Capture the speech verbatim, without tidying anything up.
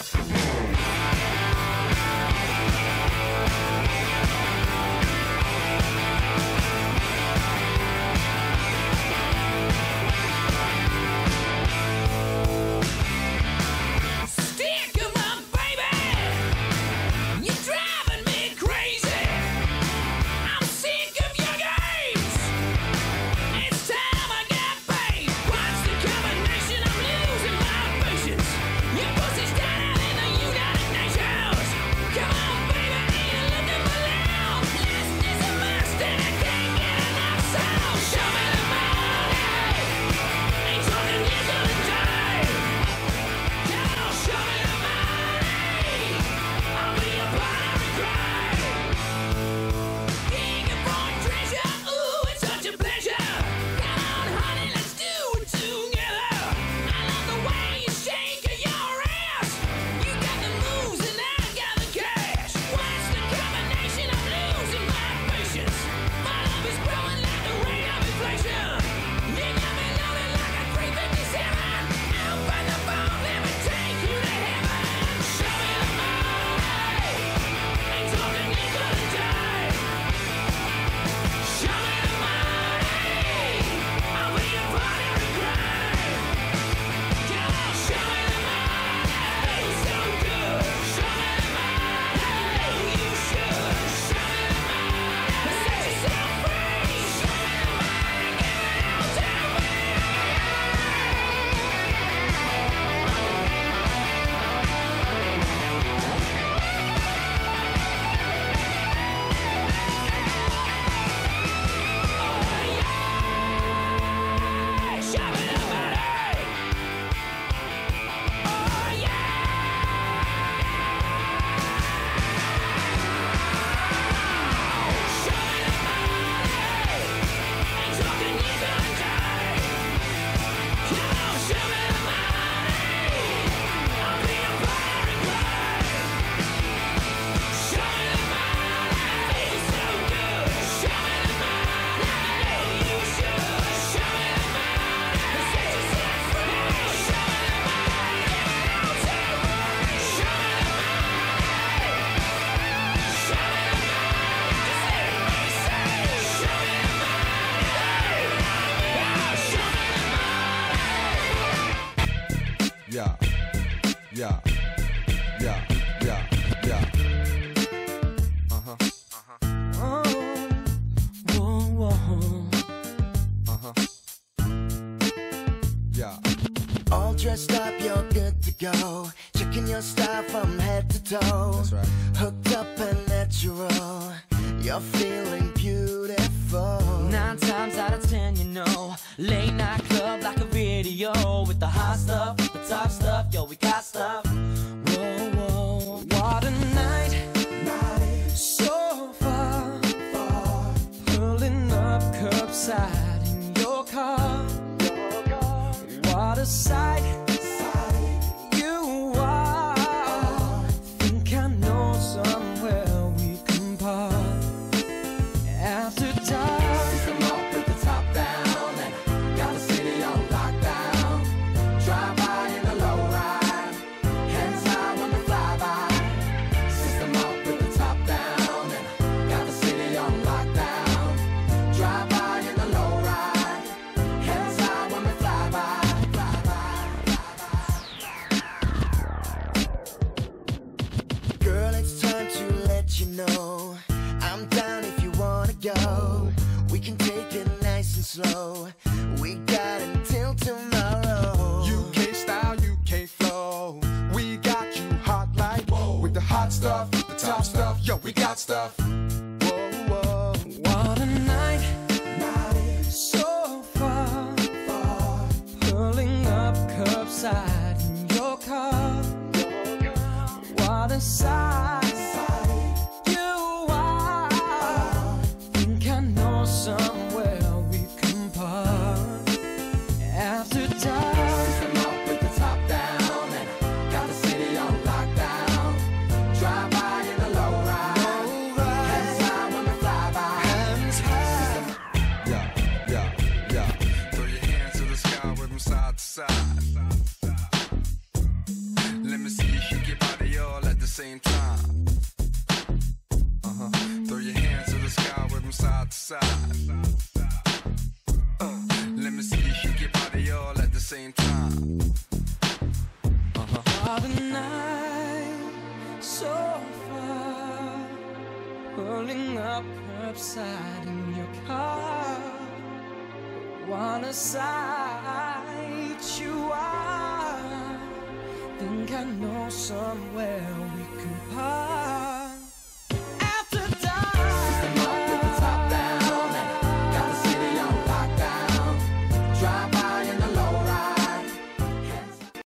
yeah, yeah, yeah, yeah, yeah. Uh-huh, uh-huh. Oh, whoa, whoa. Uh-huh. Yeah. All dressed up, you're good to go. Checking your style from head to toe. That's right. Hooked up and natural. You're feeling beautiful. Nine times out of ten, you know, late night club like a video with the hot stuff, the top stuff, yo, we got stuff. Whoa, whoa, what a night, night. So far, far. Pulling up curbside in your car, your car. What a sight, sight. You are. Think I know somewhere we can park. After dark, system up with the top down, and got the city on lockdown. Drive by in the low ride, hands high when we fly by. System up with the top down, and got the city on lockdown. Drive by in the low ride, hands high when we fly by. Fly by, fly by. Girl, it's time to let you know I'm down if you wanna go. We can take it nice and slow. We got until tomorrow. U K style, U K flow. We got you hot like whoa. With the hot stuff, the top stuff. Yo, we got stuff. Whoa, whoa. what a night, night. So far, far. Pulling up curbside in your car, your car. What a sight, sight. You are. Think I know somewhere we can park. After dark, System up with the top down, and got the city on lockdown. Drive by in the low ride, hands high when we fly by. Hands high. Yeah, yeah, yeah. Throw your hands to the sky with them side to side. Let me see you shake your body. same time. Uh-huh. Throw your hands to the sky with them side to side. Uh, let me see you shake your body all at the same time. Uh-huh. While the night so far, pulling up curbside in your car, wanna sight you out. Think I know somewhere